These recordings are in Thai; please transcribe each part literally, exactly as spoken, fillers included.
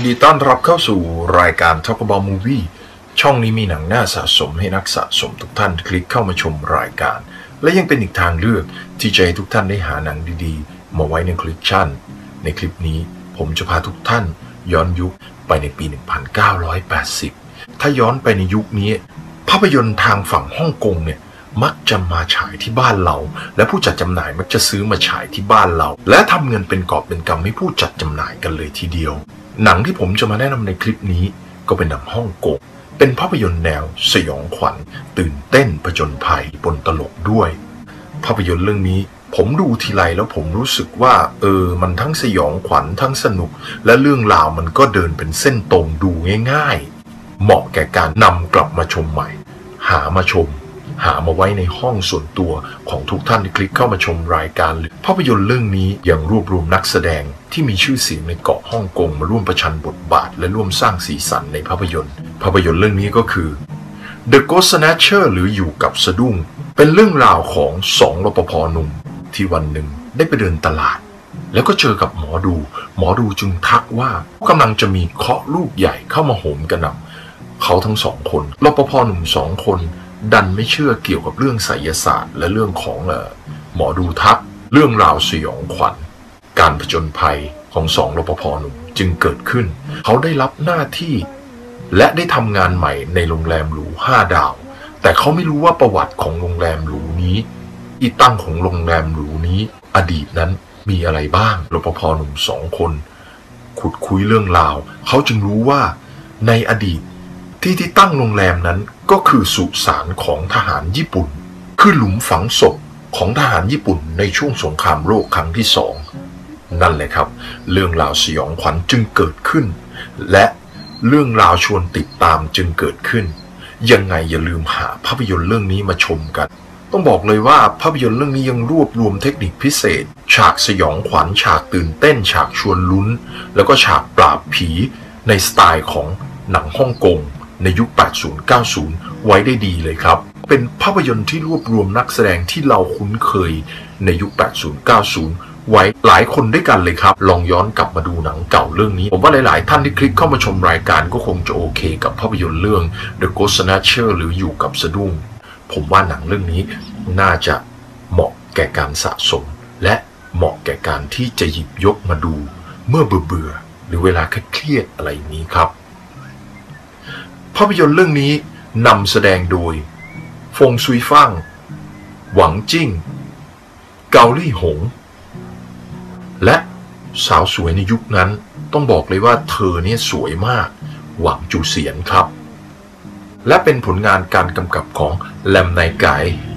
ดีต้อนรับเข้าสู่รายการ Talk About Movie ช่องนี้มีหนังน่าสะสมให้นักสะสมทุกท่านคลิกเข้ามาชมรายการและยังเป็นอีกทางเลือกที่จะให้ทุกท่านได้หาหนังดีๆมาไว้ในคลิปชั่นในคลิปนี้ผมจะพาทุกท่านย้อนยุคไปในปี หนึ่งพันเก้าร้อยแปดสิบ ถ้าย้อนไปในยุคนี้ภาพยนตร์ทางฝั่งฮ่องกงเนี่ยมักจะมาฉายที่บ้านเราและผู้จัดจำหน่ายมักจะซื้อมาฉายที่บ้านเราและทำเงินเป็นกอบเป็นกำให้ผู้จัดจำหน่ายกันเลยทีเดียวหนังที่ผมจะมาแนะนำในคลิปนี้ก็เป็นหนังฮ่องกงเป็นภาพยนตร์แนวสยองขวัญตื่นเต้นผจญภัยปนตลกด้วยภาพยนตร์เรื่องนี้ผมดูทีไรแล้วผมรู้สึกว่าเออมันทั้งสยองขวัญทั้งสนุกและเรื่องราวมันก็เดินเป็นเส้นตรงดูง่ายๆเหมาะแก่การนำกลับมาชมใหม่หามาชมหามาไว้ในห้องส่วนตัวของทุกท่านที่คลิกเข้ามาชมรายการภาพยนตร์เรื่องนี้ยังรวบรวมนักแสดงที่มีชื่อเสียงในเกาะฮ่องกงมาร่วมประชันบทบาทและร่วมสร้างสีสันในภาพยนตร์ภาพยนตร์เรื่องนี้ก็คือ The Ghost Snatcher หรืออยู่กับสะดุ้งเป็นเรื่องราวของสองรปภ.หนุ่มที่วันหนึ่งได้ไปเดินตลาดแล้วก็เจอกับหมอดูหมอดูจึงทักว่ากำลังจะมีเคราะห์ลูกใหญ่เข้ามาโหมกระหน่ำเขาทั้งสองคนรปภ.หนุ่มสองคนดันไม่เชื่อเกี่ยวกับเรื่องไสยศาสตร์และเรื่องของเอ่อหมอดูทักเรื่องราวสยองขวัญการผจญภัยของสองรปภ.หนุ่มจึงเกิดขึ้นเขาได้รับหน้าที่และได้ทำงานใหม่ในโรงแรมหรูห้าดาวแต่เขาไม่รู้ว่าประวัติของโรงแรมหรูนี้ที่ตั้งของโรงแรมหรูนี้อดีตนั้นมีอะไรบ้างรปภ.หนุ่มสองคนขุดคุยเรื่องราวเขาจึงรู้ว่าในอดีตที่ที่ตั้งโรงแรมนั้นก็คือสุสานของทหารญี่ปุ่นคือหลุมฝังศพของทหารญี่ปุ่นในช่วงสงครามโลกครั้งที่สองนั่นแหละครับเรื่องราวสยองขวัญจึงเกิดขึ้นและเรื่องราวชวนติดตามจึงเกิดขึ้นยังไงอย่าลืมหาภาพยนตร์เรื่องนี้มาชมกันต้องบอกเลยว่าภาพยนตร์เรื่องนี้ยังรวบรวมเทคนิคพิเศษฉากสยองขวัญฉากตื่นเต้นฉากชวนลุ้นแล้วก็ฉากปราบผีในสไตล์ของหนังฮ่องกงในยุค แปดสิบ เก้าสิบ ไว้ได้ดีเลยครับเป็นภาพยนตร์ที่รวบรวมนักแสดงที่เราคุ้นเคยในยุค แปดสิบ เก้าสิบ ไว้หลายคนด้วยกันเลยครับลองย้อนกลับมาดูหนังเก่าเรื่องนี้ผมว่าหลายๆท่านที่คลิกเข้ามาชมรายการก็คงจะโอเคกับภาพยนตร์เรื่อง The Ghost Snatcher หรืออยู่กับสะดุ้งผมว่าหนังเรื่องนี้น่าจะเหมาะแก่การสะสมและเหมาะแก่การที่จะหยิบยกมาดูเมื่อเบื่อๆหรือเวลาเครียดๆอะไรอย่างนี้ครับภาพยนตร์เรื่องนี้นำแสดงโดยฟงซุยฟ่างหวังจิ้งเกาลี่หงและสาวสวยในยุคนั้นต้องบอกเลยว่าเธอเนี่ยสวยมากหวังจูเสียนครับและเป็นผลงานการกำกับของแลมไนไก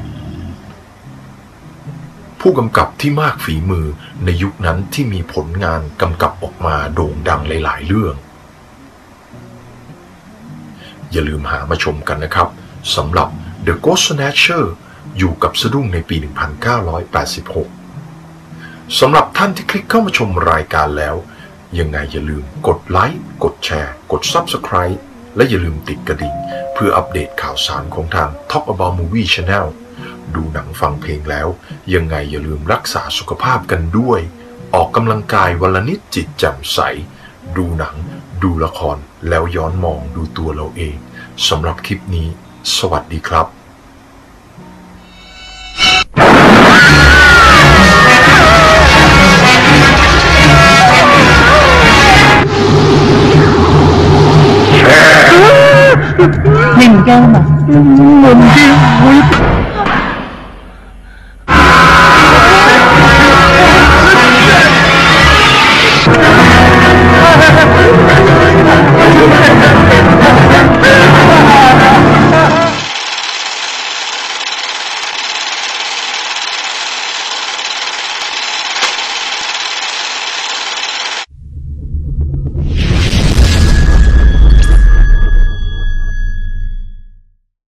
ผู้กำกับที่มากฝีมือในยุคนั้นที่มีผลงานกำกับออกมาโด่งดังหลายๆเรื่องอย่าลืมหามาชมกันนะครับสำหรับ The Ghost Snatcher อยู่กับสะดุ้งในปี หนึ่งพันเก้าร้อยแปดสิบหก สำหรับท่านที่คลิกเข้ามาชมรายการแล้วยังไงอย่าลืมกดไลค์กดแชร์กด Subscribe และอย่าลืมติดกระดิ่งเพื่ออัปเดตข่าวสารของทาง Talk About Movie Channel ดูหนังฟังเพลงแล้วยังไงอย่าลืมรักษาสุขภาพกันด้วยออกกำลังกายวันละนิดจิตแจ่มใสดูหนังดูละครแล้วย้อนมองดูตัวเราเองสำหรับคลิปนี้สวัสดีครับ你干嘛？我没。